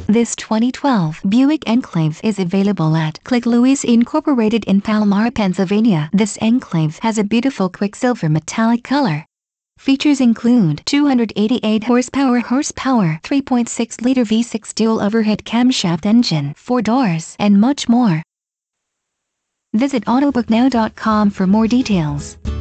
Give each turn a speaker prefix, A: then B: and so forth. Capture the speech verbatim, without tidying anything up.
A: This twenty twelve Buick Enclave is available at Klick Lewis Incorporated in Palmyra, Pennsylvania. This Enclave has a beautiful Quicksilver metallic color. Features include two hundred eighty-eight horsepower horsepower, three point six liter V six dual overhead camshaft engine, four doors, and much more. Visit autobook now dot com for more details.